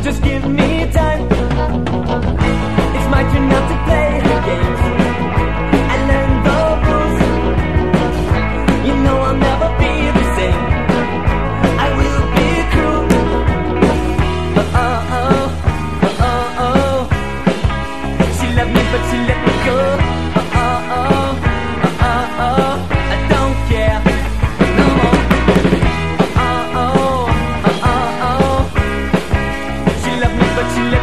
Just give me time. It's my turn now to play the games and learn the rules. You know I'll never be the same. I will be cruel. She loved me but she let me go. I don't care no more. She loved me but she let me go.